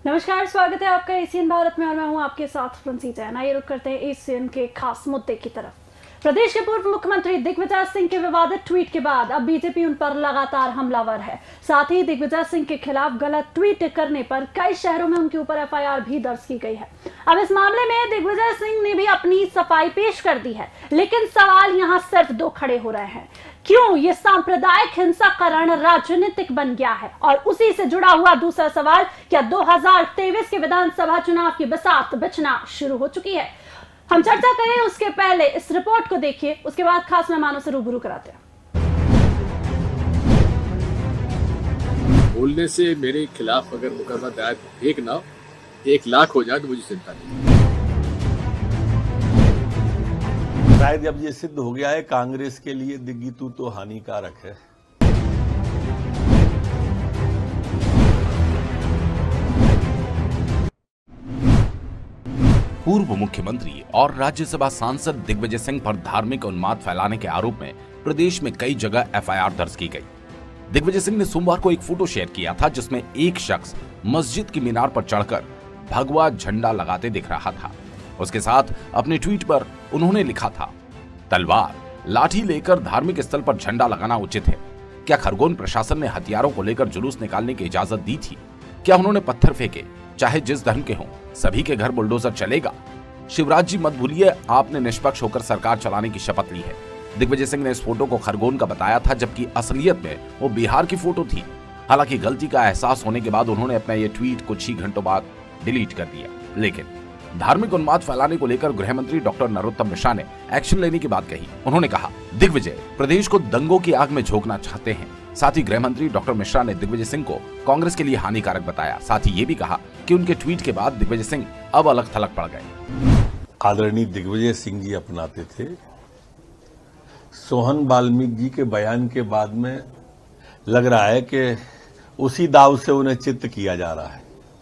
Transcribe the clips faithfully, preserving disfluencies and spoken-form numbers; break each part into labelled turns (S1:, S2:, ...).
S1: नमस्कार, स्वागत है आपका एशियन भारत में और मैं हूं आपके साथ फ्रांसीटा। आइए रुक करते हैं एशियन के खास मुद्दे की तरफ। प्रदेश के पूर्व मुख्यमंत्री दिग्विजय सिंह के विवादित ट्वीट के बाद अब बीजेपी उन पर लगातार हमलावर है। साथ ही दिग्विजय सिंह के खिलाफ गलत ट्वीट करने पर कई शहरों में उनके ऊपर एफ आई आर भी दर्ज की गई है। अब इस मामले में दिग्विजय सिंह ने भी अपनी सफाई पेश कर दी है, लेकिन सवाल यहाँ सिर्फ दो खड़े हो रहे हैं। क्यों ये सांप्रदायिक हिंसा का रण राजनीतिक बन गया है? और उसी से जुड़ा हुआ दूसरा सवाल, क्या दो हज़ार तेईस के विधानसभा चुनाव की बिसात बिछना शुरू हो चुकी है? हम चर्चा करें उसके पहले इस रिपोर्ट को देखिए, उसके बाद खास मेहमानों से रूबरू कराते हैं।
S2: बोलने से मेरे खिलाफ अगर मुकदमा दायर एक ना एक लाख हो जाए तो मुझे चिंता नहीं।
S3: शायद अब ये सिद्ध हो गया है कांग्रेस के लिए दिग्गी तू तो हानिकारक है।
S4: पूर्व मुख्यमंत्री और राज्यसभा सांसद दिग्विजय सिंह पर धार्मिक उन्माद फैलाने के आरोप में प्रदेश में कई जगह एफ आई आर दर्ज की गई। दिग्विजय सिंह ने सोमवार को एक फोटो शेयर किया था जिसमें एक शख्स मस्जिद की मीनार पर चढ़कर भगवा झंडा लगाते दिख रहा था। उसके साथ अपने ट्वीट पर उन्होंने लिखा था, तलवार लाठी लेकर धार्मिक स्थल पर झंडा लगाना उचित है। क्या खरगोन प्रशासन ने हथियारों को लेकर जुलूस निकालने की इजाजत दी थी? क्या उन्होंने पत्थर फेंके? चाहे जिस धर्म के हों, सभी के घर बुलडोजर चलेगा? शिवराज जी मत भूलिए, आपने निष्पक्ष होकर सरकार चलाने की शपथ ली है। दिग्विजय सिंह ने इस फोटो को खरगोन का बताया था, जबकि असलियत में वो बिहार की फोटो थी। हालांकि गलती का एहसास होने के बाद उन्होंने अपना ये ट्वीट कुछ ही घंटों बाद डिलीट कर दिया। लेकिन धार्मिक उन्माद फैलाने को लेकर गृह मंत्री डॉक्टर नरोत्तम मिश्रा ने एक्शन लेने की बात कही। उन्होंने कहा, दिग्विजय प्रदेश को दंगों की आग में झोंकना चाहते हैं। साथ ही गृह मंत्री डॉक्टर मिश्रा ने दिग्विजय सिंह को कांग्रेस के लिए हानिकारक बताया। साथ ही ये भी कहा कि उनके ट्वीट के बाद दिग्विजय सिंह अब अलग थलग पड़ गए।
S3: आदरणीय दिग्विजय सिंह जी अपनाते थे। सोहन वाल्मीकि जी के बयान के बाद में लग रहा है कि उसी दाव से उन्हें चित्त किया जा रहा है।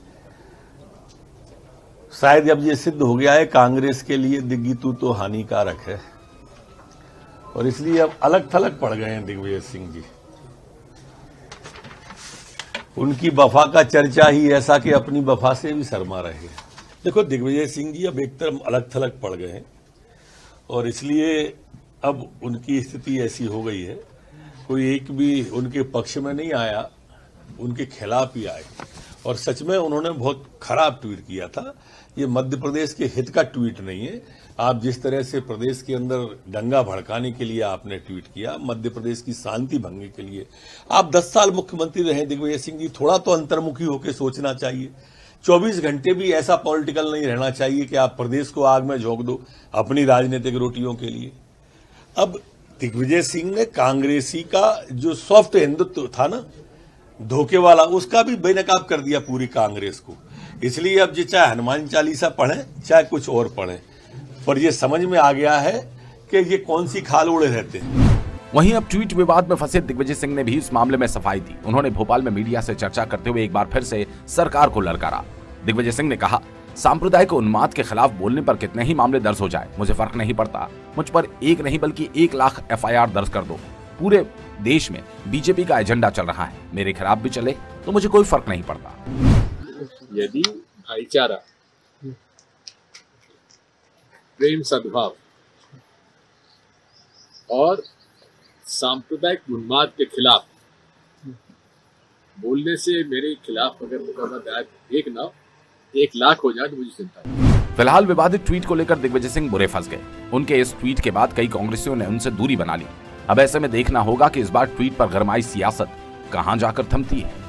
S3: शायद अब ये सिद्ध हो गया है कांग्रेस के लिए दिग्गी तू तो हानिकारक है और इसलिए अब अलग थलग पड़ गए हैं दिग्विजय सिंह जी। उनकी वफा का चर्चा ही ऐसा कि अपनी वफा से भी शर्मा रहे हैं। देखो, दिग्विजय सिंह जी अब एक तरफ अलग थलग पड़ गए हैं और इसलिए अब उनकी स्थिति ऐसी हो गई है, कोई एक भी उनके पक्ष में नहीं आया, उनके खिलाफ ही आए। और सच में उन्होंने बहुत खराब ट्वीट किया था। ये मध्य प्रदेश के हित का ट्वीट नहीं है। आप जिस तरह से प्रदेश के अंदर दंगा भड़काने के लिए आपने ट्वीट किया, मध्य प्रदेश की शांति भंग के लिए। आप दस साल मुख्यमंत्री रहे दिग्विजय सिंह जी, थोड़ा तो अंतर्मुखी होकर सोचना चाहिए। चौबीस घंटे भी ऐसा पॉलिटिकल नहीं रहना चाहिए कि आप प्रदेश को आग में झोंक दो अपनी राजनीतिक रोटियों के लिए। अब दिग्विजय सिंह ने कांग्रेसी का जो सॉफ्ट हिंदुत्व था ना, धोखे वाला, उसका भी बेनकाब कर दिया पूरी कांग्रेस को। इसलिए अब ये चाहे हनुमान चालीसा पढ़ें चाहे कुछ और पढ़ें, पर ये समझ में आ गया है कि ये कौन सी खाल उड़े रहते हैं।
S4: वहीं अब ट्वीट विवाद में फंसे दिग्विजय सिंह ने भी इस मामले में सफाई दी। उन्होंने भोपाल में मीडिया से चर्चा करते हुए एक बार फिर से सरकार को ललकारा। दिग्विजय सिंह ने कहा, सांप्रदायिक उन्माद के खिलाफ बोलने पर कितने ही मामले दर्ज हो जाए, मुझे फर्क नहीं पड़ता। मुझ पर एक नहीं बल्कि एक लाख एफ आई आर दर्ज कर दो। पूरे देश में बीजेपी का एजेंडा चल रहा है, मेरे खिलाफ भी चले तो मुझे कोई फर्क नहीं पड़ता।
S2: यदि भाईचारा, प्रेम, सद्भाव और सांप्रदायिक उन्माद के खिलाफ बोलने से मेरे खिलाफ अगर मुकदमा दायर एक ना एक लाख हो जाए तो मुझे चिंता नहीं।
S4: फिलहाल विवादित ट्वीट को लेकर दिग्विजय सिंह बुरे फंस गए। उनके इस ट्वीट के बाद कई कांग्रेसियों ने उनसे दूरी बना ली। अब ऐसे में देखना होगा कि इस बार ट्वीट पर गरमाई सियासत कहां जाकर थमती है।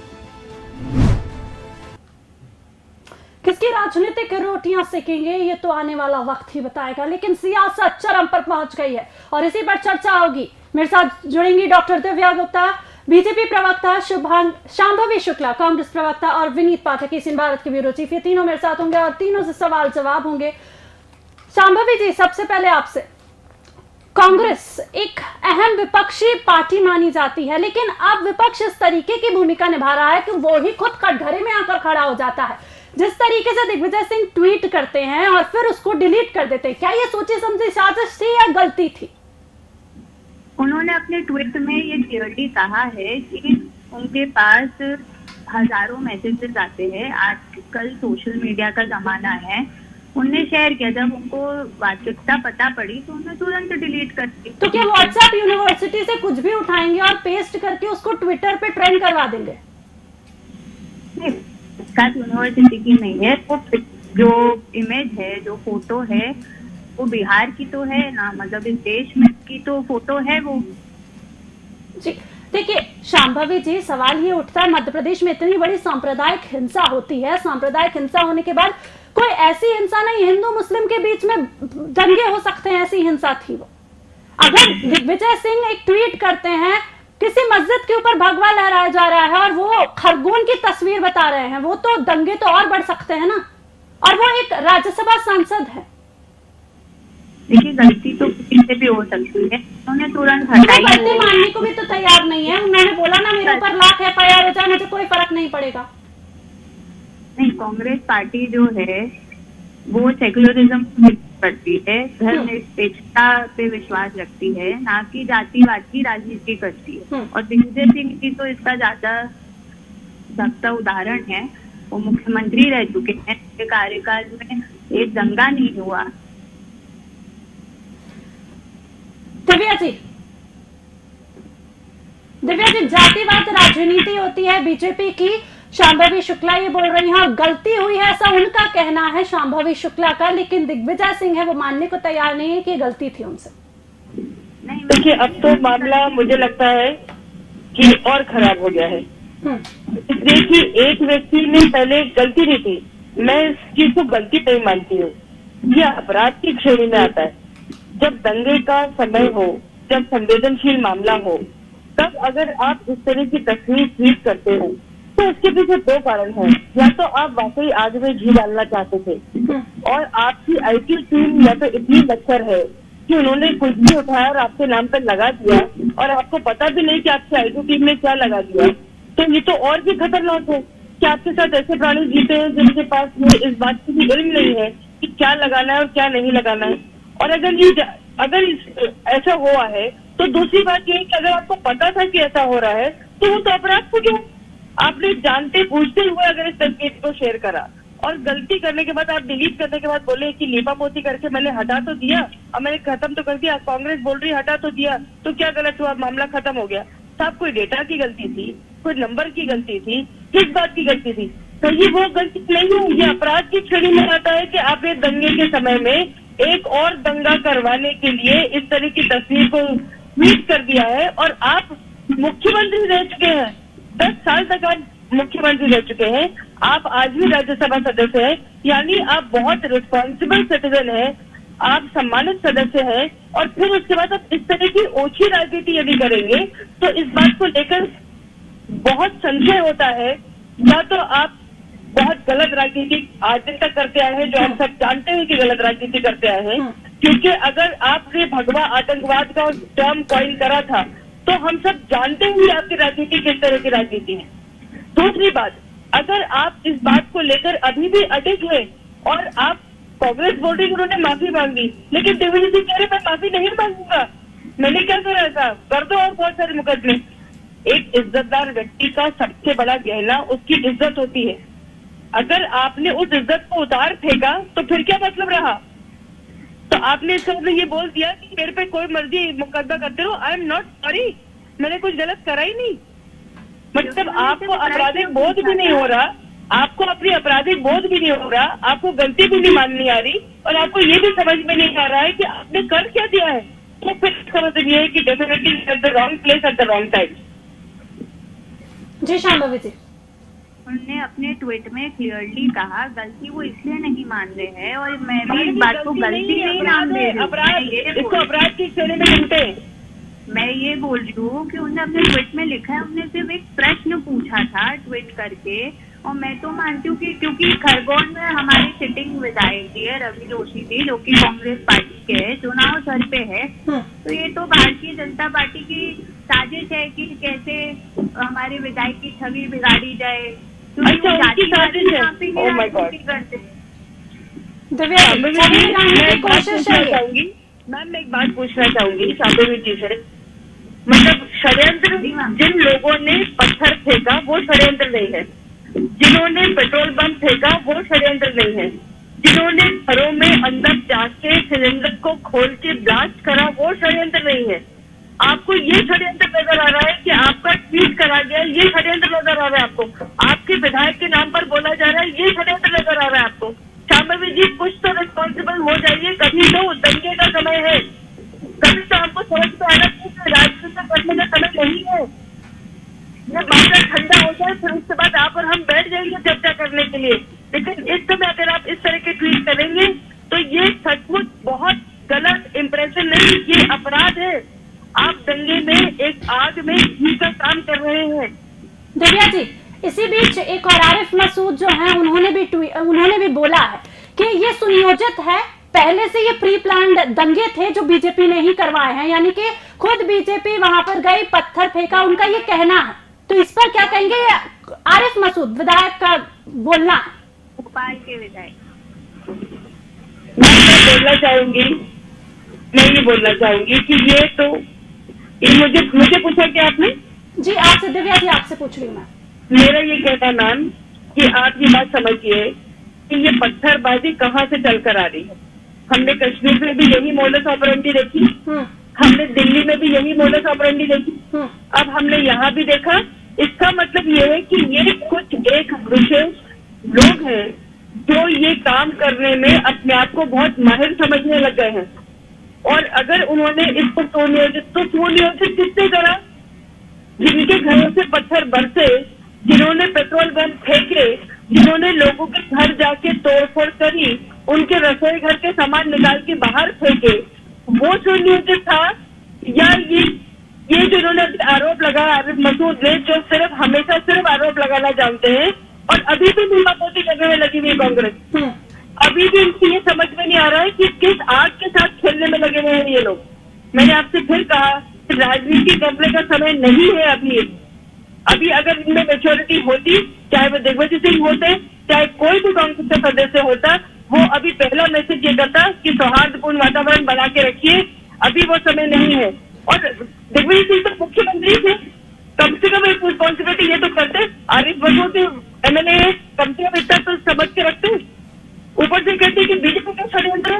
S1: किसकी राजनीतिक रोटियां सेकेंगे ये तो आने वाला वक्त ही बताएगा, लेकिन सियासत चरम पर पहुंच गई है और इसी पर चर्चा होगी। मेरे साथ जुड़ेंगी डॉक्टर दिव्या गुप्ता, बीजेपी प्रवक्ता, शुभांग शांभवी शुक्ला, कांग्रेस प्रवक्ता और विनीत पाठक, एशियन भारत के ब्यूरो चीफ। ये तीनों मेरे साथ होंगे और तीनों से सवाल जवाब होंगे। शांभवी जी, सबसे पहले आपसे, कांग्रेस एक अहम विपक्षी पार्टी मानी जाती है, लेकिन अब विपक्ष इस तरीके की भूमिका निभा रहा है कि वो ही खुद कटघरे में आकर खड़ा हो जाता है। जिस तरीके से दिग्विजय सिंह ट्वीट करते हैं और फिर उसको डिलीट कर देते हैं, क्या ये सोची समझी साजिश थी या गलती थी?
S5: उन्होंने अपने ट्वीट में ये क्लियरली कहा है कि उनके पास हजारों मैसेजेस आते हैं, आजकल सोशल मीडिया का जमाना है। उनने शेयर किया, जब उनको वास्तविकता पता पड़ी तो उन्होंने तुरंत डिलीट कर दी।
S1: तो क्या व्हाट्सएप यूनिवर्सिटी से कुछ भी उठाएंगे और पेस्ट करके उसको ट्विटर पे ट्रेंड करवा देंगे?
S5: साथ यूनिवर्सिटी की नहीं है, वो जो इमेज है, जो फोटो है, वो बिहार की तो है ना, मतलब इस देश में की तो फोटो है वो।
S1: जी देखिए शांभवी जी, सवाल ये उठता है, मध्य प्रदेश में इतनी बड़ी सांप्रदायिक हिंसा होती है, सांप्रदायिक हिंसा होने के बाद कोई ऐसी हिंसा नहीं, हिंदू मुस्लिम के बीच में दंगे हो सकते हैं, ऐसी हिंसा थी वो। अगर दिग्विजय सिंह एक ट्वीट करते हैं, किसी मस्जिद के ऊपर भगवा लहराया जा रहा है और वो खरगोन की तस्वीर बता रहे हैं, वो तो दंगे तो और बढ़ सकते हैं ना, और वो एक राज्यसभा सांसद है।
S5: देखिए गलती तो किसी से भी हो सकती है, उन्होंने तुरंत हटाई।
S1: गलती मानने को भी तो तैयार नहीं है, उन्होंने बोला ना मेरे ऊपर लाख एफ आई आर हो जाए मुझे कोई फर्क नहीं पड़ेगा।
S5: नहीं, कांग्रेस पार्टी जो है वो सेक्युलरिज्म करती है, धर्मनिरपेक्षता पे विश्वास रखती है, ना कि जातिवाद की राजनीति करती है। और दिग्विजय सिंह की तो इसका ज्यादा सख्त उदाहरण है। वो मुख्यमंत्री रह चुके हैं, उनके कार्यकाल में एक दंगा नहीं हुआ।
S1: दिव्या जी, दिव्या जी, जातिवाद राजनीति होती है बीजेपी की, शांभवी शुक्ला ये बोल रही हैं और गलती हुई है ऐसा उनका कहना है शांभवी शुक्ला का, लेकिन दिग्विजय सिंह है वो मानने को तैयार नहीं है कि गलती थी उनसे।
S6: नहीं देखिए, अब तो मामला मुझे लगता है कि और खराब हो गया है। देखिए एक व्यक्ति ने पहले गलती नहीं थी, मैं इस चीज को गलती नहीं मानती हूँ, ये अपराध की श्रेणी में आता है। जब दंगे का समय हो, जब संवेदनशील मामला हो, तब अगर आप इस तरह की तस्वीर ट्वीट करते हो तो उसके पीछे दो कारण हैं। या तो आप वाकई आग में घी डालना चाहते थे और आपकी आईटी टीम या तो इतनी लक्चर है कि उन्होंने कुछ भी उठाया और आपके नाम पर लगा दिया और आपको पता भी नहीं कि आपकी आईटी टीम ने क्या लगा दिया, तो ये तो और भी खतरनाक है कि आपके साथ ऐसे प्राणी जीते हैं जिनके पास ये इस बात की भी इल्म नहीं है कि क्या लगाना है और क्या नहीं लगाना है। और अगर ये अगर ऐसा हुआ है तो दूसरी बात ये है कि अगर आपको पता था कि ऐसा हो रहा है तो वो तो अपराध हो गया। आपने जानते पूछते हुए अगर इस तस्वीर को शेयर करा और गलती करने के बाद आप डिलीट करने के बाद बोले कि लीपा पोती करके मैंने हटा तो दिया और मैंने खत्म तो कर दिया, कांग्रेस बोल रही हटा तो दिया, तो क्या गलत हुआ, मामला खत्म हो गया। साहब कोई डेटा की गलती थी, कोई नंबर की गलती थी, किस बात की गलती थी? तो ये वो गलती नहीं है, ये अपराध की श्रेणी में आता है कि आपने दंगे के समय में एक और दंगा करवाने के लिए इस तरह की तस्वीर को ट्वीट कर दिया है। और आप मुख्यमंत्री रह चुके हैं, दस साल तक आप मुख्यमंत्री रह चुके हैं, आप आज भी राज्यसभा सदस्य हैं, यानी आप बहुत रिस्पॉन्सिबल सिटीजन हैं, आप सम्मानित सदस्य हैं। और फिर उसके बाद आप इस तरह की ओछी राजनीति यदि करेंगे तो इस बात को लेकर बहुत संशय होता है, या तो आप बहुत गलत राजनीति आज दिन तक करते आए हैं, जो हम सब जानते हैं कि गलत राजनीति करते आए हैं। क्योंकि अगर आपने भगवा आतंकवाद का टर्म कॉइन करा था तो हम सब जानते हैं आपकी राजनीति किस तरह की राजनीति है। दूसरी बात, अगर आप इस बात को लेकर अभी भी अटक हैं और आप कांग्रेस बोल रही उन्होंने माफी मांगी, लेकिन दिग्विजय सिंह कह रहे मैं माफी नहीं मांगूंगा, मैंने क्या करा था, कर दो और बहुत सारे मुकदमे। एक इज्जतदार व्यक्ति का सबसे बड़ा गहना उसकी इज्जत होती है। अगर आपने उस इज्जत को उतार फेंका तो फिर क्या मतलब रहा? तो आपने इसका मतलब ये बोल दिया कि मेरे पे कोई मर्जी मुकदमा करते रहो, आई एम नॉट सॉरी, मैंने कुछ गलत करा ही नहीं। मतलब आपको आपराधिक बोध भी नहीं हो रहा, आपको अपनी आपराधिक बोध भी नहीं हो रहा, आपको गलती भी नहीं माननी आ रही, और आपको ये भी समझ में नहीं आ रहा है कि आपने कर क्या दिया है। तो फिर इसका मतलब ये है कि definitely at the wrong place at the wrong time.
S1: जी शांभवी जी,
S5: उन्होंने अपने ट्वीट में क्लियरली कहा गलती वो इसलिए नहीं मान रहे हैं, और मैं भी इस बात को गलती नहीं नाम दे रही हूँ,
S6: इसको अपराध की श्रेणी में गिनते हैं।
S5: मैं ये बोल रही हूँ कि उन्होंने अपने ट्वीट में लिखा है, उन्होंने सिर्फ एक प्रश्न पूछा था ट्वीट करके, और मैं तो मानती हूँ कि क्योंकि खरगोन में हमारी सिटिंग विधायक जी है रवि जोशी जी, जो कि कांग्रेस पार्टी के है, चुनाव सर पे है, तो ये तो भारतीय जनता पार्टी की साजिश है कि कैसे हमारे विधायक की छवि बिगाड़ी जाए।
S6: अच्छा, उनकी साजिश है। Oh my God.
S1: दिव्या मैं कोशिश
S6: चाहूंगी मैम, मैं एक बात पूछना चाहूंगी शांभवी जी से। मतलब षड्यंत्र, जिन लोगों ने पत्थर फेंका वो षड्यंत्र नहीं है, जिन्होंने पेट्रोल बम फेंका वो षड्यंत्र नहीं है, जिन्होंने घरों में अंदर जाके सिलेंडर को खोल के ब्लास्ट करा वो षड्यंत्र नहीं है। आपको ये षड्यंत्र नजर आ रहा है कि आपका ट्वीट करा गया, ये षड्यंत्र नजर आ रहा है आपको, आपके विधायक के नाम पर बोला जा रहा है, ये षड्यंत्र नजर आ रहा है आपको। शांभवी जी, कुछ तो रिस्पॉन्सिबल हो जाइए, कभी तो दंगे का समय है, कभी तो आपको समझ में आना चाहिए राजनीति करने का समय नहीं है। ये मामला ठंडा हो जाए फिर उसके बाद आप और हम बैठ जाएंगे चर्चा करने के लिए, लेकिन इस समय अगर आप इस तरह के ट्वीट करेंगे तो ये सचमुच बहुत गलत इंप्रेशन नहीं, ये अपराध है। आप दंगे में एक आग में घी का काम कर रहे हैं।
S1: दिव्या जी, इसी बीच एक और आरिफ मसूद जो हैं उन्होंने भी उन्होंने भी बोला है कि ये सुनियोजित है, पहले से ये प्री प्लान्ड दंगे थे जो बीजेपी ने ही करवाए हैं, यानी कि खुद बीजेपी वहां पर गई, पत्थर फेंका, उनका ये कहना है। तो इस पर क्या कहेंगे? आरिफ मसूद विधायक का बोलना है,
S5: भोपाल के विधायक।
S6: मैं बोलना चाहूंगी मैं ये बोलना चाहूंगी कि ये तो ये मुझे मुझे पूछा क्या आपने?
S1: जी आपसे, दिव्या जी आपसे पूछ रही हूँ मैं।
S6: मेरा ये कहना मैम कि आप ये बात समझिए कि ये पत्थरबाजी कहाँ से चलकर आ रही है। हमने कश्मीर में भी यही मोडस ऑपरेंडी देखी, हमने दिल्ली में भी यही मोडस ऑपरेंडी देखी, अब हमने यहाँ भी देखा। इसका मतलब ये है कि ये कुछ एक विशेष लोग हैं जो ये काम करने में अपने आप को बहुत माहिर समझने लग गए हैं। और अगर उन्होंने इसको सुनियोजित तो सुनियोजित किसने करा? जिनके घरों से पत्थर बरसे, जिन्होंने पेट्रोल बम फेंके, जिन्होंने लोगों के घर जाके तोड़फोड़ करी, उनके रसोई घर के सामान निकाल के बाहर फेंके, वो सुनियोजित था? या ये ये जो इन्होंने आरोप लगाया आरिफ मसूद ने, जो सिर्फ हमेशा सिर्फ आरोप लगाना जानते हैं और अभी भी नीमापोती करने में लगी हुई कांग्रेस, अभी भी इनकी ये समझ में नहीं आ रहा है कि किस आग के साथ खेलने में लगे हुए हैं ये लोग। मैंने आपसे फिर कहा कि राजनीति करने का समय नहीं है अभी। अभी अगर इनमें मेच्योरिटी होती, चाहे वो दिग्विजय सिंह होते, चाहे कोई भी कांग्रेस का सदस्य होता, वो अभी पहला मैसेज ये करता कि सौहार्दपूर्ण वातावरण बना के रखिए। अभी वो समय नहीं है। और दिग्विजय सिंह तो मुख्यमंत्री थे, कम से कम एक रिस्पॉन्सिबिलिटी ये तो करते। आरिफ मसूद एमएलए कम से कम इतना तो समझ के रखते। ऊपर से कहते कि बीजेपी का षड्यंत्र।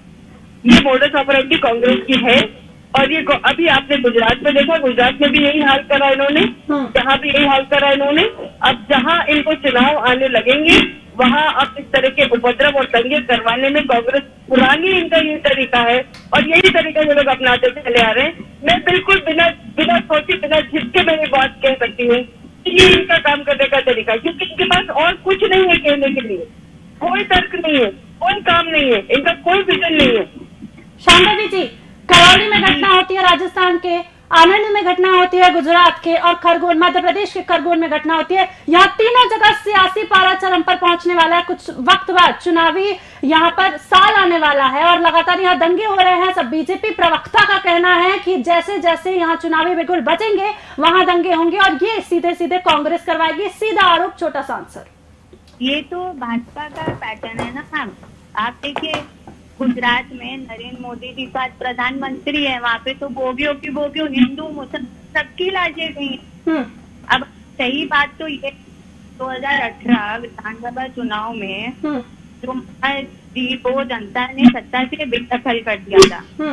S6: ये मोडस ऑपरेंडी कांग्रेस की है। और ये अभी आपने गुजरात में देखा, गुजरात में भी यही हाल करा इन्होंने, जहाँ भी यही हाल करा इन्होंने। अब जहाँ इनको चुनाव आने लगेंगे वहाँ अब इस तरह के उपद्रव और दंगे करवाने में कांग्रेस पुरानी इनका ये तरीका है और यही तरीका ये लोग अपनाते चले आ रहे हैं। मैं बिल्कुल बिना बिना सोचे बिना झिझके में ये बात कह सकती हूँ कि ये इनका काम करने का तरीका, क्योंकि इनके पास और कुछ नहीं है कहने के लिए। कोई तर्क नहीं है, कोई काम नहीं है, इनका कोई विजन नहीं है।
S1: शांभवी जी, करौली में घटना होती है राजस्थान के, आनंद में घटना होती है गुजरात के, और खरगोन मध्य प्रदेश के खरगोन में घटना होती है। यहाँ तीनों जगह सियासी पारा चरम पर पहुंचने वाला है। कुछ वक्त बाद चुनावी यहाँ पर साल आने वाला है और लगातार यहाँ दंगे हो रहे हैं। सब बीजेपी प्रवक्ता का कहना है कि जैसे जैसे यहाँ चुनावी बिगुल बचेंगे वहां दंगे होंगे और ये सीधे सीधे कांग्रेस करवाएगी। सीधा आरोप छोटा सा आंसर।
S5: ये तो भाजपा का पैटर्न है ना मैम। आप देखिए गुजरात में नरेंद्र मोदी जी का प्रधानमंत्री है, वहाँ पे तो बोगियों की बोगियों, हिंदू मुसलमान सबकी लाशें गई। अब सही बात तो ये दो हजार अठारह विधानसभा चुनाव में जो जी को जनता ने सत्ता से बेदखल कर दिया था,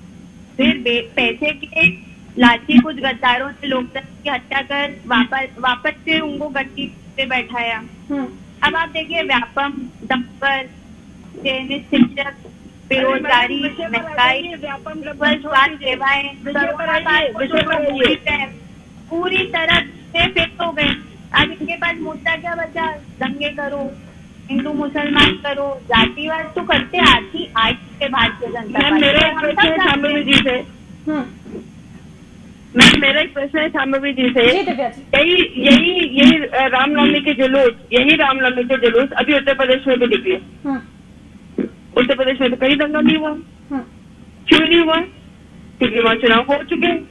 S5: फिर पैसे के लाठी कुछ गद्दारों ने लोकतंत्र की हत्या कर वापस वापस से उनको गद्दी पे बैठाया। अब आप देखिए व्यापम, दफ्तर, शिक्षक, बेरोजगारी, महंगाई, स्वास्थ्य सेवाएं पूरी तरह से फिट हो गए। अब इनके पास मुद्दा क्या बचा? दंगे करो, हिंदू मुसलमान करो, जातिवाद तो करते आती आज के भारतीय जनता पार्टी।
S6: मेरा एक प्रश्न है शांभवी जी से मैम मेरा एक प्रश्न है शांभवी जी से यही यही यही रामनवमी के जुलूस यही रामनवमी के जुलूस अभी उत्तर प्रदेश में भी निकले। उत्तर प्रदेश में तो कहीं दंगा नहीं हुआ। क्यों नहीं हुआ? क्योंकि वहाँ चुनाव हो चुके हैं।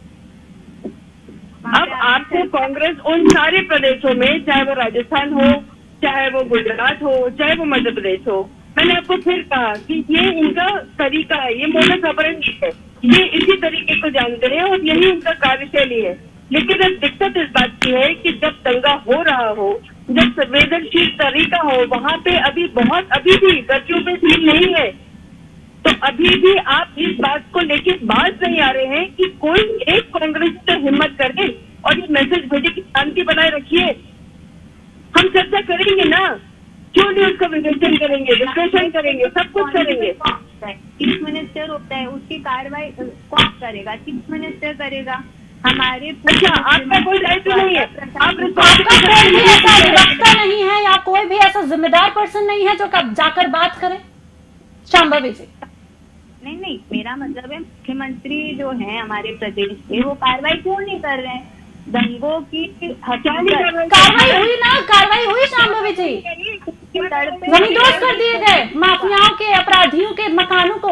S6: अब आपको कांग्रेस उन सारे प्रदेशों में, चाहे वो राजस्थान हो, चाहे वो गुजरात हो, चाहे वो मध्य प्रदेश हो, मैंने आपको फिर कहा कि ये इनका तरीका है, ये मोडस ऑपरेंडी है। ये इसी तरीके को जानते हैं और यही उनका कार्यशैली है। लेकिन अब दिक्कत इस बात की है कि जब दंगा हो रहा हो, जब संवेदनशील तरीका हो, वहाँ पे अभी बहुत अभी भी कर्फ्यू में सील नहीं है, तो अभी भी आप इस बात को लेके बात नहीं आ रहे हैं कि कोई एक कांग्रेस तो हिम्मत करे और ये मैसेज भेजे कि शांति बनाए रखिए। हम चर्चा करेंगे ना, क्यों नहीं उसका विवेचन करेंगे, विश्लेषण करेंगे, सब कुछ करेंगे।
S5: चीफ मिनिस्टर होता है, उसकी कार्रवाई कौन करेगा? चीफ मिनिस्टर करेगा। हमारे
S6: अच्छा, आपका कोई दायित्व नहीं है, आप
S1: कोई भी ऐसा अधिवक्ता नहीं है या कोई भी ऐसा जिम्मेदार पर्सन नहीं है जो कब जाकर बात करे? शांभवी जी,
S5: नहीं नहीं, मेरा मतलब है मुख्यमंत्री जो है हमारे प्रदेश के, वो कार्रवाई क्यों नहीं कर रहे हैं? दंगों की
S1: कार्रवाई हुई ना, कार्रवाई हुई शांभवी जी, जमींदोज कर दिए गए माफियाओं के, अपराधियों के मकानों को।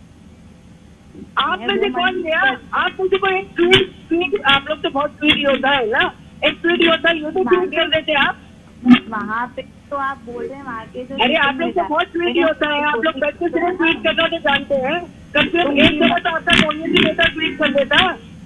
S6: आप में से कौन गया? आप मुझे को एक ट्वीट ट्वीट आप लोग तो बहुत ट्वीट योद्धा है ना, एक ट्वीट योद्धा ये तो ट्वीट कर देते आप
S5: वहाँ पे, तो आप बोल रहे हैं वहाँ के जो,
S6: अरे आप लोग तो बहुत ट्वीट योद्धा है, आप लोग बच्चे से ट्वीट करना तो जानते हैं, कम से कम एक जगह तो आपका कम्युनिटी नेता ट्वीट कर देता।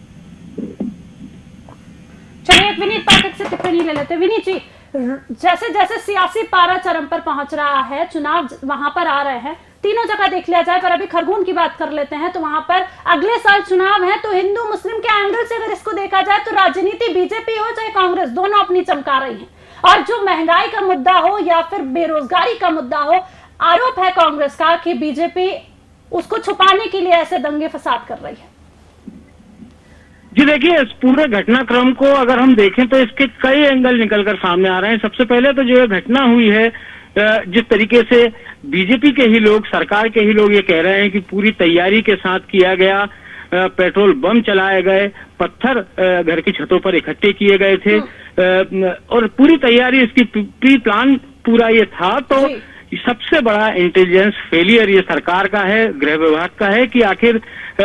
S1: चलिए एक विनीत पाठक से टिप्पणी ले लेते। विनीत जी, जैसे जैसे सियासी पारा चरम पर पहुंच रहा है, चुनाव वहां पर आ रहे हैं, तीनों जगह देख लिया जाए, पर अभी खरगोन की बात कर लेते हैं, तो वहां पर अगले साल चुनाव है, तो हिंदू मुस्लिम के एंगल से अगर इसको देखा जाए तो राजनीति बीजेपी हो चाहे कांग्रेस, दोनों अपनी चमका रही है। और जो महंगाई का मुद्दा हो या फिर बेरोजगारी का मुद्दा हो, आरोप है कांग्रेस का कि बीजेपी उसको छुपाने के लिए ऐसे दंगे फसाद कर रही है।
S7: जी देखिए, इस पूरे घटनाक्रम को अगर हम देखें तो इसके कई एंगल निकलकर सामने आ रहे हैं। सबसे पहले तो जो ये घटना हुई है, जिस तरीके से बीजेपी के ही लोग, सरकार के ही लोग ये कह रहे हैं कि पूरी तैयारी के साथ किया गया, पेट्रोल बम चलाए गए, पत्थर घर की छतों पर इकट्ठे किए गए थे और पूरी तैयारी, इसकी प्री प्लान पूरा ये था। तो सबसे बड़ा इंटेलिजेंस फेलियर ये सरकार का है, गृह विभाग का है कि आखिर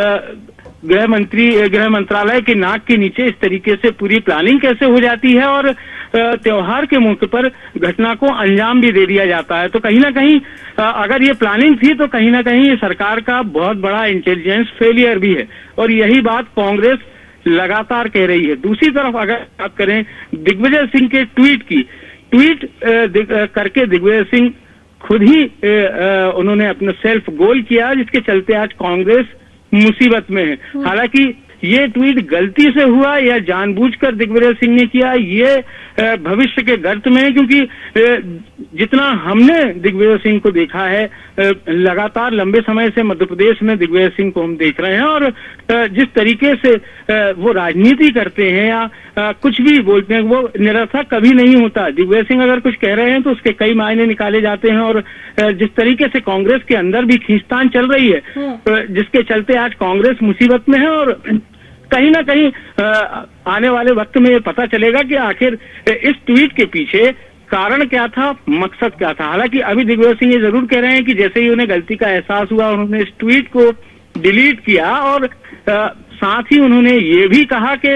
S7: गृह मंत्री गृह मंत्रालय के नाक के नीचे इस तरीके से पूरी प्लानिंग कैसे हो जाती है और त्योहार के मौके पर घटना को अंजाम भी दे दिया जाता है। तो कहीं ना कहीं अगर ये प्लानिंग थी तो कहीं ना कहीं सरकार का बहुत बड़ा इंटेलिजेंस फेलियर भी है और यही बात कांग्रेस लगातार कह रही है। दूसरी तरफ अगर बात करें दिग्विजय सिंह के ट्वीट की, ट्वीट करके दिग्विजय सिंह खुद ही उन्होंने अपना सेल्फ गोल किया, जिसके चलते आज कांग्रेस मुसीबत में है। हालांकि ये ट्वीट गलती से हुआ या जानबूझकर दिग्विजय सिंह ने किया, ये भविष्य के गर्त में है, क्योंकि जितना हमने दिग्विजय सिंह को देखा है, लगातार लंबे समय से मध्य प्रदेश में दिग्विजय सिंह को हम देख रहे हैं और जिस तरीके से वो राजनीति करते हैं या कुछ भी बोलते हैं, वो निरर्थक कभी नहीं होता। दिग्विजय सिंह अगर कुछ कह रहे हैं तो उसके कई मायने निकाले जाते हैं और जिस तरीके से कांग्रेस के अंदर भी खींचतान चल रही है, जिसके चलते आज कांग्रेस मुसीबत में है और कहीं ना कहीं आने वाले वक्त में ये पता चलेगा कि आखिर इस ट्वीट के पीछे कारण क्या था, मकसद क्या था। हालांकि अभी दिग्विजय सिंह ये जरूर कह रहे हैं कि जैसे ही उन्हें गलती का एहसास हुआ उन्होंने इस ट्वीट को डिलीट किया और साथ ही उन्होंने ये भी कहा कि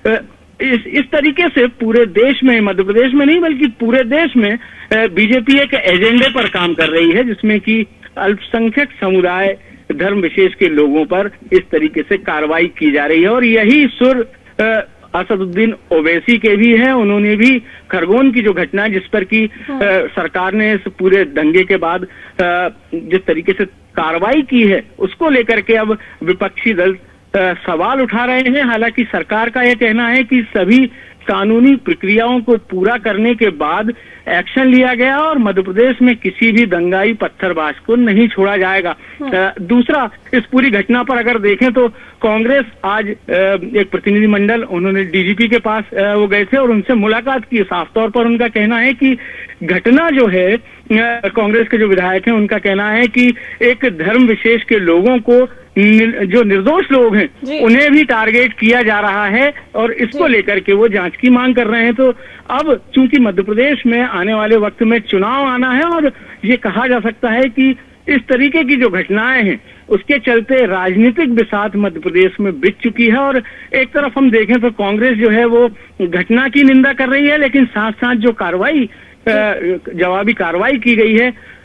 S7: इस इस तरीके से पूरे देश में, मध्य प्रदेश में नहीं बल्कि पूरे देश में बीजेपी एक एजेंडे पर काम कर रही है, जिसमें कि अल्पसंख्यक समुदाय, धर्म विशेष के लोगों पर इस तरीके से कार्रवाई की जा रही है। और यही सुर असदुद्दीन ओवैसी के भी हैं। उन्होंने भी खरगोन की जो घटना जिस पर की सरकार ने इस पूरे दंगे के बाद जिस तरीके से कार्रवाई की है, उसको लेकर के अब विपक्षी दल सवाल उठा रहे हैं। हालांकि सरकार का यह कहना है कि सभी कानूनी प्रक्रियाओं को पूरा करने के बाद एक्शन लिया गया और मध्य प्रदेश में किसी भी दंगाई पत्थरबाज को नहीं छोड़ा जाएगा। दूसरा, इस पूरी घटना पर अगर देखें तो कांग्रेस आज एक प्रतिनिधि मंडल, उन्होंने डीजीपी के पास वो गए थे और उनसे मुलाकात की। साफ तौर पर उनका कहना है कि घटना जो है, कांग्रेस के जो विधायक हैं उनका कहना है कि एक धर्म विशेष के लोगों को, जो निर्दोष लोग हैं उन्हें भी टारगेट किया जा रहा है और इसको लेकर के वो जांच की मांग कर रहे हैं। तो अब चूंकि मध्य प्रदेश में आने वाले वक्त में चुनाव आना है और ये कहा जा सकता है कि इस तरीके की जो घटनाएं हैं उसके चलते राजनीतिक बिसात मध्य प्रदेश में बिक चुकी है और एक तरफ हम देखें तो कांग्रेस जो है वो घटना की निंदा कर रही है, लेकिन साथ साथ जो कार्रवाई, जवाबी कार्रवाई की गई है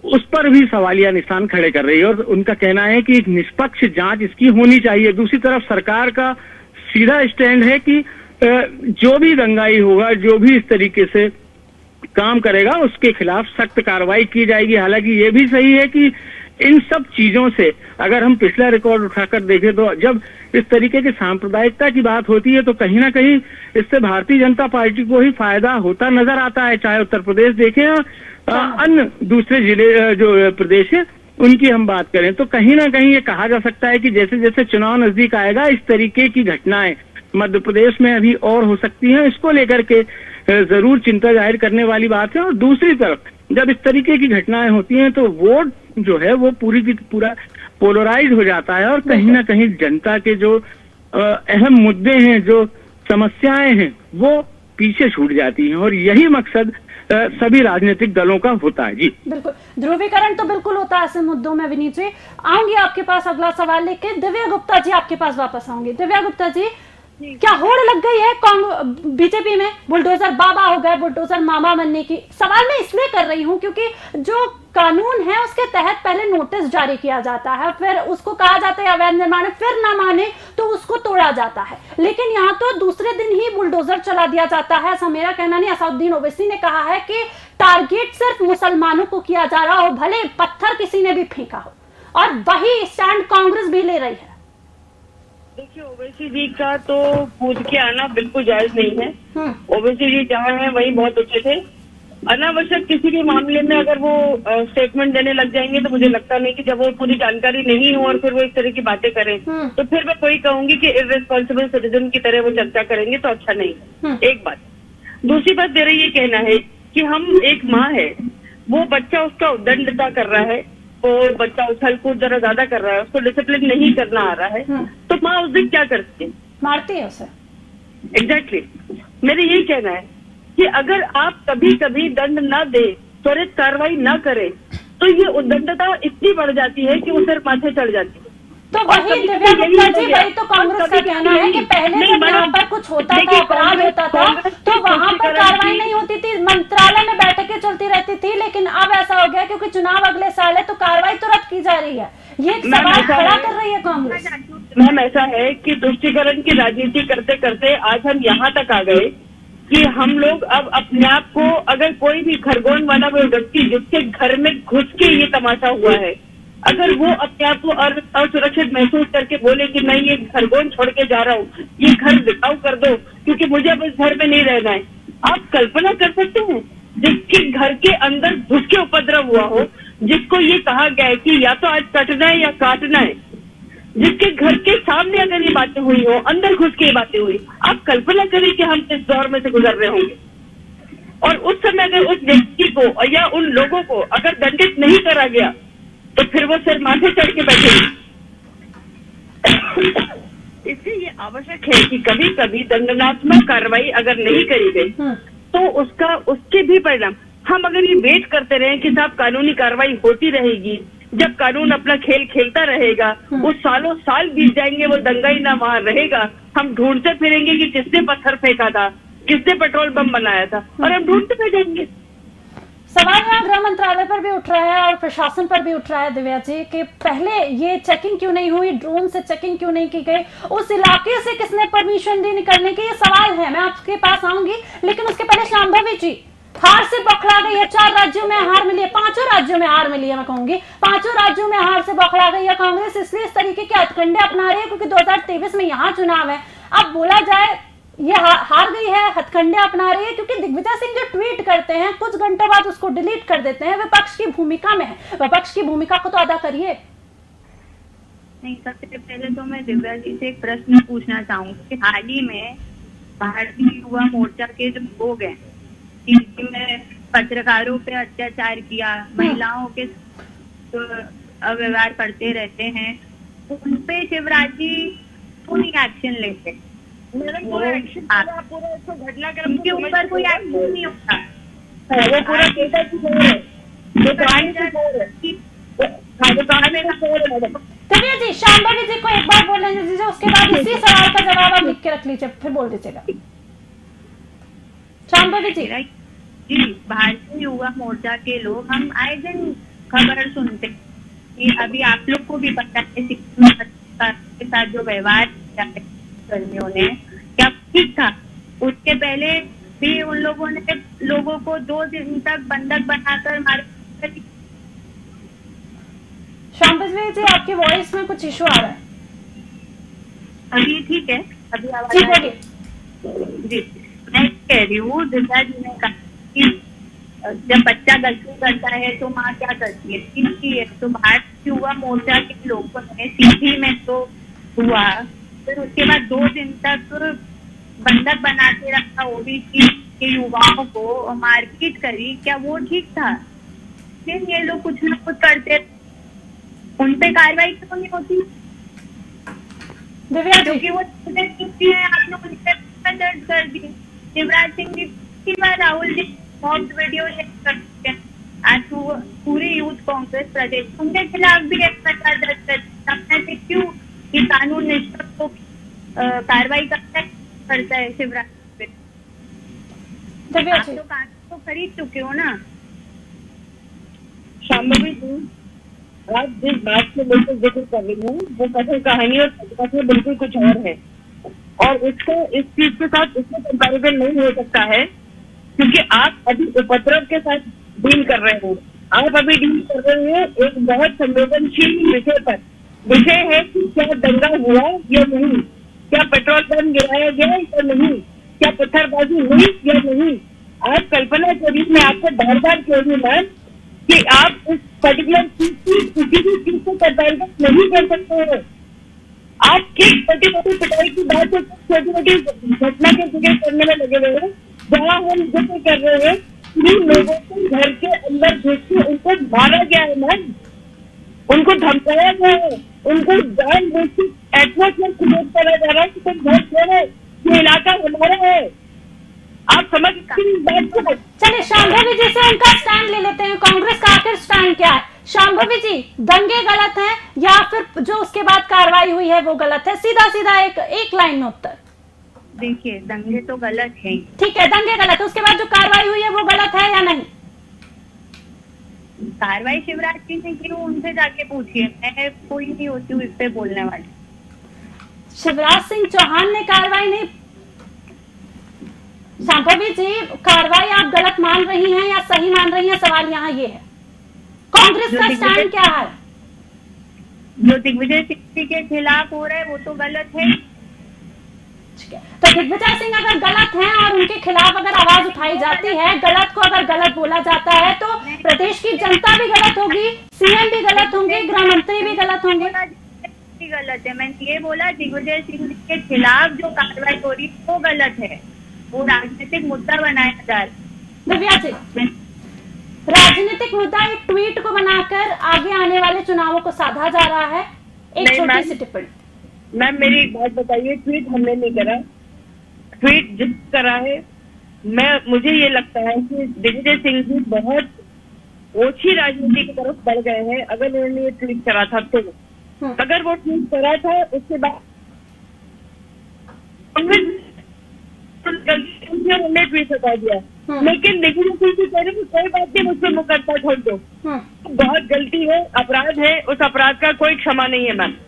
S7: उस पर भी सवालिया निशान खड़े कर रही है और उनका कहना है कि एक निष्पक्ष जांच इसकी होनी चाहिए। दूसरी तरफ सरकार का सीधा स्टैंड है कि जो भी दंगाई होगा, जो भी इस तरीके से काम करेगा, उसके खिलाफ सख्त कार्रवाई की जाएगी। हालांकि ये भी सही है कि इन सब चीजों से अगर हम पिछला रिकॉर्ड उठाकर देखें तो जब इस तरीके की सांप्रदायिकता की बात होती है तो कहीं ना कहीं इससे भारतीय जनता पार्टी को ही फायदा होता नजर आता है। चाहे उत्तर प्रदेश देखें या अन्य दूसरे जिले जो प्रदेश है उनकी हम बात करें तो कहीं ना कहीं ये कहा जा सकता है कि जैसे जैसे चुनाव नजदीक आएगा इस तरीके की घटनाएं मध्य प्रदेश में अभी और हो सकती हैं। इसको लेकर के जरूर चिंता जाहिर करने वाली बात है। और दूसरी तरफ जब इस तरीके की घटनाएं होती हैं तो वोट जो है वो पूरी की पूरा पोलराइज हो जाता है और कहीं ना कहीं जनता के जो अहम मुद्दे हैं, जो समस्याएं हैं, वो पीछे छूट जाती हैं और यही मकसद सभी राजनीतिक दलों का होता है। जी
S1: बिल्कुल, ध्रुवीकरण तो बिल्कुल होता है ऐसे मुद्दों में। विनीत जी, आऊंगी आपके पास अगला सवाल लेके। दिव्या गुप्ता जी आपके पास वापस आऊंगी। दिव्या गुप्ता जी, क्या होड़ लग गई है बीजेपी में? बुलडोजर बाबा हो गए, बुलडोजर मामा बनने की। सवाल मैं इसलिए कर रही हूं क्योंकि जो कानून है उसके तहत पहले नोटिस जारी किया जाता है, फिर उसको कहा जाता है अवैध निर्माण, फिर ना माने तो उसको तोड़ा जाता है। लेकिन यहाँ तो दूसरे दिन ही बुलडोजर चला दिया जाता है। ऐसा मेरा कहना नहीं, असाउद्दीन ओवैसी ने कहा है कि टारगेट सिर्फ मुसलमानों को किया जा रहा हो, भले पत्थर किसी ने भी फेंका हो, और वही स्टैंड कांग्रेस भी ले रही है।
S6: देखिए, ओवैसी जी का तो पूछ के आना बिल्कुल जायज नहीं है। ओवैसी जी जहाँ हैं वहीं बहुत अच्छे थे। अनावश्यक किसी भी मामले में अगर वो स्टेटमेंट देने लग जाएंगे तो मुझे लगता नहीं कि जब वो पूरी जानकारी नहीं हो और फिर वो इस तरह की बातें करें तो फिर मैं कोई कहूंगी कि इररिस्पॉन्सिबल सिटीजन की तरह वो चर्चा करेंगे तो अच्छा नहीं है। एक बात। दूसरी बात मेरा ये कहना है कि हम एक माँ है, वो बच्चा उसका उद्दंडता कर रहा है, वो बच्चा उछल कूद जरा ज्यादा कर रहा है, उसको डिसिप्लिन नहीं करना आ रहा है, तो माँ उस दिन क्या करती है? मारती है उसे। एग्जैक्टली, मेरा यही कहना है कि अगर आप कभी कभी दंड न दे, त्वरित कार्रवाई न करें, तो ये उद्दंडता इतनी बढ़ जाती है कि वो सिर्फ माथे चढ़ जाती है।
S1: तो वही दिव्या गुप्ता जी, वही तो कांग्रेस का कहना है कि पहले जब यहाँ पर कुछ होता था, अपराध होता था, तो वहाँ पर कार्रवाई नहीं होती थी, मंत्रालय में बैठकें चलती रहती थी। लेकिन अब ऐसा हो गया क्योंकि चुनाव अगले साल है तो कार्रवाई तुरंत की जा रही है। ये सवाल खड़ा कर रही है कांग्रेस।
S6: मैम, ऐसा है कि तुष्टीकरण की राजनीति करते करते आज हम यहाँ तक आ गए कि हम लोग अब अपने आप को, अगर कोई भी खरगोन वाला वो व्यक्ति जिसके घर में घुस के ये तमाशा हुआ है, अगर वो अपने आप को असुरक्षित महसूस करके बोले कि मैं ये खरगोन छोड़ के जा रहा हूँ, ये घर बिकाऊ कर दो क्योंकि मुझे अब इस घर में नहीं रहना है, आप कल्पना कर सकते हैं जिसके घर के अंदर घुस के उपद्रव हुआ हो, जिसको ये कहा गया है कि या तो आज कटना है या काटना है, जिसके घर के सामने अगर ये बातें हुई हो, अंदर घुस के ये बातें हुई, आप कल्पना करें कि हम किस दौर में से गुजर रहे होंगे। और उस समय अगर उस व्यक्ति को या उन लोगों को अगर दंडित नहीं करा गया तो फिर वो सिर माथे चढ़ के बैठेंगे। इसलिए ये आवश्यक है कि कभी कभी दंडात्मक कार्रवाई अगर नहीं करी गई तो उसका उसके भी परिणाम, हम अगर ये वेट करते रहे कि साहब कानूनी कार्रवाई होती रहेगी, जब कानून अपना खेल खेलता रहेगा, वो सालों साल बीत जाएंगे, वो दंगाई ना वहां रहेगा, हम ढूंढते फिरेंगे कि किसने पत्थर फेंका था, किसने पेट्रोल बम बनाया था, और हम ढूंढते फिर जाएंगे।
S1: सवाल यहाँ गृह मंत्रालय पर भी उठ रहा है और प्रशासन पर भी उठ रहा है दिव्या जी कि पहले ये चेकिंग क्यों नहीं हुई, ड्रोन से चेकिंग क्यों नहीं की गई, उस इलाके से किसने परमिशन दी निकलने की? ये सवाल है, मैं आपके पास आऊंगी। लेकिन उसके पहले शांभवी जी, हार से बौखला गई है, चार राज्यों में हार मिली है, पांचों राज्यों में हार मिली है, मैं कहूंगी पांचों राज्यों में हार से बौखला गई है कांग्रेस। इसलिए इस तरीके के हथकंडे अपना रही है क्योंकि दो हजार तेईस में यहाँ चुनाव है। अब बोला जाए ये हार गई है, हथकंडे अपना रही है क्योंकि दिग्विजय सिंह जो ट्वीट करते हैं कुछ घंटों बाद उसको डिलीट कर देते हैं, विपक्ष की भूमिका में है। विपक्ष की भूमिका को तो अदा करिए।
S5: नहीं, सबसे पहले तो मैं दिव्या जी से एक प्रश्न पूछना चाहूंगी कि हाल ही में भारतीय युवा मोर्चा के जो लोग हैं, इनमें पत्रकारों पे अत्याचार किया, महिलाओं के अव्यवहार करते रहते हैं, उन पे शिवराज जी कोई एक्शन लेते? घटनाक्रम के ऊपर कोई एक्शन नहीं होता, वो पूरा डेटा की खबर है।
S1: दिव्या जी, शांभवी जी को एक बार बोलने दीजिए, उसके बाद इसी सवाल का जवाब आप लिख के रख लीजिए, फिर बोल दीजिएगा। शांभवी जी।
S5: जी, भारतीय युवा मोर्चा के लोग हम आए दिन खबर सुनते कि अभी आप लोग को भी पता है सिक्किम के साथ जो व्यवहार किया है कर्मियों ने, क्या ठीक था? उसके पहले भी उन लोगों ने लोगों को दो दिन तक बंधक बनाकर मारे।
S1: शांभवी जी, आपकी वॉइस में कुछ इशू आ रहा है।
S5: अभी ठीक है? अभी आवाज आ रही है? जी, मैं कह रही हूँ, दिव्या जी ने कहा कि जब बच्चा गलती करता है तो माँ क्या करती है, सीखती है। तो भारतीय युवा मोर्चा के लोगों ने सीधी में तो हुआ, फिर उसके बाद दो दिन तक बंधक बना के रखा ओबीसी के युवाओं को और मारपीट करी, क्या वो ठीक था? फिर ये लोग कुछ न कुछ करते, उन पे कार्रवाई क्यों नहीं होती? क्योंकि वो है, आप लोग दर्ज कर दिए। Shivraj Singh ji Rahul ji mob video share करते हैं, आज पूरी यूथ कांग्रेस प्रदेश उनके खिलाफ भी एफआईआर दर्ज करते हैं। क्यों कि कानून निष्पक्ष को कार्रवाई करता है करता है शिवराज पे? आप तो कानून तो खरीद चुके हो ना।
S6: शांभवी जी, आज जिस बात से बिल्कुल जिक्र कर रही हूँ वो कथन कहानी और कथन बिल्कुल कुछ और है, और इसको इस चीज के साथ इसमें कंपेरिजन नहीं हो सकता है, क्योंकि आप अभी उपद्रव के साथ डील कर रहे हो। आप अभी डील कर रहे हैं एक बहुत संवेदनशील विषय पर। विषय है कि क्या दंगा हुआ या नहीं, क्या पेट्रोल पंप गिराया गया या नहीं, क्या पत्थरबाजी हुई या नहीं। आप कल्पना करिए, मैं आपको बार बार कह रही हूँ कि आप इस पर्टिकुलर चीज की किसी भी चीज को कंपेरिजन नहीं कर सकते हो। आप किस छोटी छोटी पिटाई की बात से छोटी छोटी घटना के जिक्र करने में लगे हुए हैं, जहाँ हम जिक्र कर रहे हैं कि लोगों को घर के अंदर घुस के उनको मारा गया है, मैम, उनको धमकाया गया है, उनको जान बूझ के एटमोसफेयर क्रिएट करा जा रहा है कि तुम घर छोड़ो, ये इलाका हमारा है। आप समझ बात को।
S1: चलिए शांभवी जी से उनका स्टैंड ले लेते हैं, कांग्रेस का आखिर स्टैंड क्या है? शांभवी जी, दंगे गलत हैं या फिर जो उसके बाद कार्रवाई हुई है वो गलत है? सीधा सीधा एक एक लाइन में उत्तर।
S5: देखिए, दंगे तो गलत है।
S1: ठीक है, दंगे गलत है, उसके बाद जो कार्रवाई हुई है वो गलत है या नहीं?
S5: कार्रवाई शिवराज सिंह ने की, उनसे जाके पूछिए, मैं कोई नहीं होती हूँ इस पे बोलने वाली।
S1: शिवराज सिंह चौहान ने कार्रवाई नहीं। शांभवी जी, कार्रवाई आप गलत मान रही हैं या सही मान रही हैं? सवाल यहाँ ये है, कांग्रेस का स्टैंड क्या है?
S5: जो दिग्विजय सिंह के खिलाफ हो रहा है वो तो गलत है।
S1: तो दिग्विजय सिंह अगर गलत हैं और उनके खिलाफ अगर आवाज उठाई जाती है, गलत को अगर गलत बोला जाता है, तो प्रदेश की जनता भी गलत होगी, सीएम भी गलत होंगे, गृह मंत्री भी गलत होंगे।
S5: गलत है, मैंने ये बोला दिग्विजय सिंह के खिलाफ जो कार्रवाई हो रही है वो गलत है, वो राजनीतिक मुद्दा बनाया जा रहा है।
S1: दिव्या जी, राजनीतिक मुद्दा एक ट्वीट को बनाकर आगे आने वाले चुनावों को साधा जा रहा है। एक छोटी सी टिप्पणी।
S6: मैम, मेरी एक बात बताइए, ट्वीट हमने नहीं करा, ट्वीट जिस करा है, मैं मुझे ये लगता है कि दिग्विजय सिंह जी बहुत ओछी राजनीति की तरफ बढ़ गए हैं। अगर उन्होंने ये ट्वीट करा था तो, अगर वो ट्वीट करा था उसके बाद उन्होंने ट्वीट हटा दिया, लेकिन दिग्विजय सिंह जी कह रहे हैं कोई बात नहीं, मुझसे मुकदमा छोड़ दो। बहुत गलती है, अपराध है, उस अपराध का कोई क्षमा नहीं है। मैम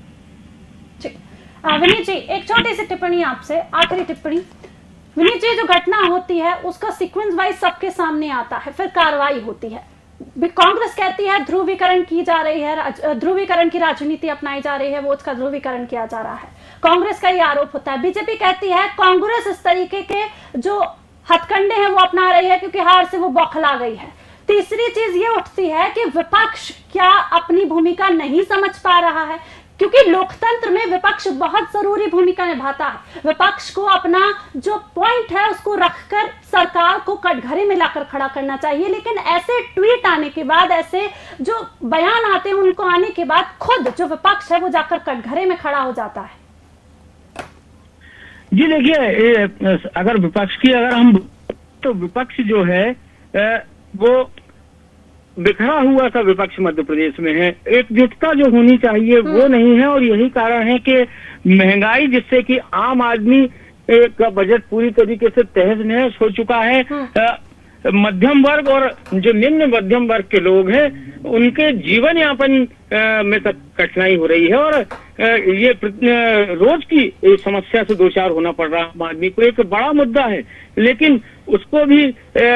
S1: विनीत जी, एक छोटी सी टिप्पणी आपसे, आखिरी टिप्पणी। विनीत जी, जो घटना होती है उसका सीक्वेंस वाइज सबके सामने आता है, फिर कार्रवाई होती है। कांग्रेस कहती है ध्रुवीकरण की जा रही है, ध्रुवीकरण की राजनीति अपनाई जा रही है, वोट का ध्रुवीकरण किया जा रहा है, कांग्रेस का ये आरोप होता है। बीजेपी कहती है कांग्रेस इस तरीके के जो हथकंडे हैं वो अपना रही है क्योंकि हार से वो बौखला गई है। तीसरी चीज ये उठती है कि विपक्ष क्या अपनी भूमिका नहीं समझ पा रहा है, क्योंकि लोकतंत्र में विपक्ष बहुत जरूरी भूमिका निभाता है। विपक्ष को अपना जो पॉइंट है उसको रखकर सरकार को कटघरे में लाकर खड़ा करना चाहिए, लेकिन ऐसे ट्वीट आने के बाद, ऐसे जो बयान आते हैं उनको आने के बाद खुद जो विपक्ष है वो जाकर कटघरे में खड़ा हो जाता है।
S7: जी देखिए, अगर विपक्ष की अगर हम तो विपक्ष जो है वो बिखरा हुआ सा विपक्ष मध्य प्रदेश में है, एकजुटता जो होनी चाहिए वो नहीं है, और यही कारण है कि महंगाई, जिससे कि आम आदमी का बजट पूरी तरीके से तहस नहस हो चुका है। मध्यम वर्ग और जो निम्न मध्यम वर्ग के लोग हैं उनके जीवन यापन में तक कठिनाई हो रही है और ये रोज की समस्या से दो चार होना पड़ रहा है आदमी को। एक बड़ा मुद्दा है लेकिन उसको भी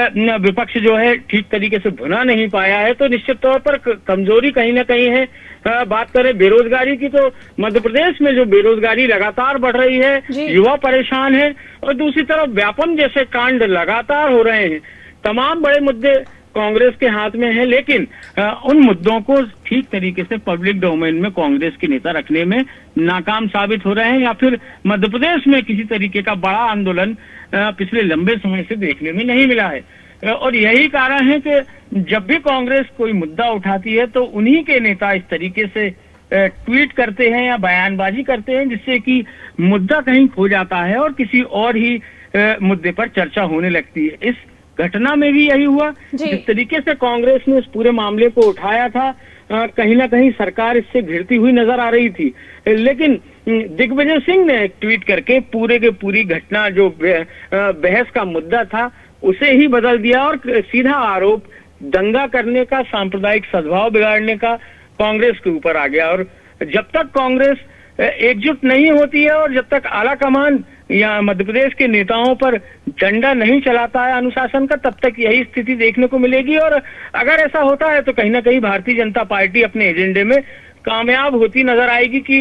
S7: विपक्ष जो है ठीक तरीके से भुना नहीं पाया है, तो निश्चित तौर पर कमजोरी कहीं ना कहीं है। बात करें बेरोजगारी की तो मध्य प्रदेश में जो बेरोजगारी लगातार बढ़ रही है, युवा परेशान है और दूसरी तरफ व्यापम जैसे कांड लगातार हो रहे हैं। तमाम बड़े मुद्दे कांग्रेस के हाथ में है लेकिन आ, उन मुद्दों को ठीक तरीके से पब्लिक डोमेन में कांग्रेस के नेता रखने में नाकाम साबित हो रहे हैं या फिर मध्य प्रदेश में किसी तरीके का बड़ा आंदोलन आ, पिछले लंबे समय से देखने में नहीं मिला है। और यही कारण है कि जब भी कांग्रेस कोई मुद्दा उठाती है तो उन्हीं के नेता इस तरीके से ट्वीट करते हैं या बयानबाजी करते हैं जिससे कि मुद्दा कहीं खो जाता है और किसी और ही मुद्दे पर चर्चा होने लगती है। इस घटना में भी यही हुआ। जिस तरीके से कांग्रेस ने इस पूरे मामले को उठाया था कहीं ना कहीं सरकार इससे घिरती हुई नजर आ रही थी, लेकिन दिग्विजय सिंह ने ट्वीट करके पूरे के पूरी घटना जो बहस का मुद्दा था उसे ही बदल दिया और सीधा आरोप दंगा करने का, सांप्रदायिक सद्भाव बिगाड़ने का कांग्रेस के ऊपर आ गया। और जब तक कांग्रेस एकजुट नहीं होती है और जब तक आला कमान या मध्य प्रदेश के नेताओं पर डंडा नहीं चलाता है अनुशासन का, तब तक यही स्थिति देखने को मिलेगी। और अगर ऐसा होता है तो कहीं ना कहीं भारतीय जनता पार्टी अपने एजेंडे में कामयाब होती नजर आएगी कि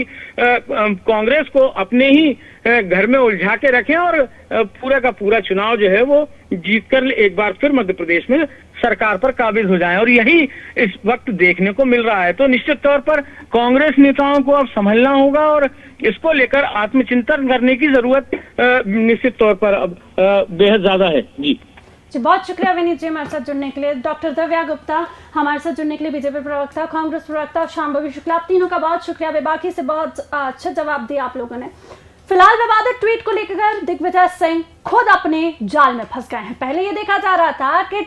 S7: कांग्रेस को अपने ही घर में उलझा के रखें और पूरा का पूरा चुनाव जो है वो जीतकर एक बार फिर मध्य प्रदेश में सरकार पर काबिज हो जाए। और यही इस वक्त देखने को मिल रहा है। तो निश्चित तौर पर कांग्रेस नेताओं को अब संभलना होगा और इसको लेकर आत्मचिंतन करने की जरूरत निश्चित तौर पर अब बेहद ज्यादा है। जी
S1: जी बहुत शुक्रिया विनीत जी हमारे साथ जुड़ने के लिए। डॉक्टर दिव्या गुप्ता हमारे साथ जुड़ने के लिए, बीजेपी प्रवक्ता, कांग्रेस प्रवक्ता शांभवी शुक्ला, आप तीनों का बहुत शुक्रिया। बेबाकी से बहुत अच्छा जवाब दिया आप लोगों ने। फिलहाल विवादित ट्वीट को लेकर दिग्विजय सिंह खुद अपने जाल में फंस गए हैं। पहले ये देखा जा रहा था कि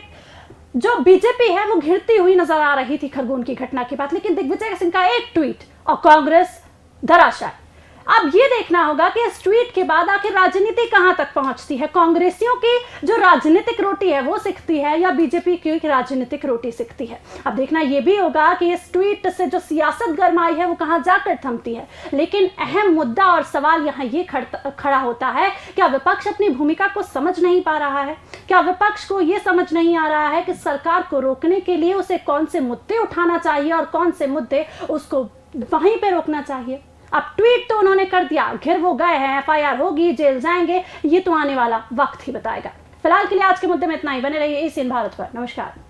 S1: जो बीजेपी है वो घिरती हुई नजर आ रही थी खरगोन की घटना के बाद, लेकिन दिग्विजय सिंह का एक ट्वीट और कांग्रेस धराशायी। अब ये देखना होगा कि इस ट्वीट के बाद आखिर राजनीति कहां तक पहुंचती है। कांग्रेसियों की जो राजनीतिक रोटी है वो सिकती है या बीजेपी की राजनीतिक रोटी सिकती है। अब देखना यह भी होगा कि इस ट्वीट से जो सियासत गरमाई है वो कहां जाकर थमती है। लेकिन अहम मुद्दा और सवाल यहां ये खड़ा होता है, क्या विपक्ष अपनी भूमिका को समझ नहीं पा रहा है? क्या विपक्ष को यह समझ नहीं आ रहा है कि सरकार को रोकने के लिए उसे कौन से मुद्दे उठाना चाहिए और कौन से मुद्दे उसको वहीं पे रोकना चाहिए? अब ट्वीट तो उन्होंने कर दिया, घिर वो गए हैं, एफआईआर होगी, जेल जाएंगे, ये तो आने वाला वक्त ही बताएगा। फिलहाल के लिए आज के मुद्दे में इतना ही। बने रहिए एशियन भारत पर। नमस्कार।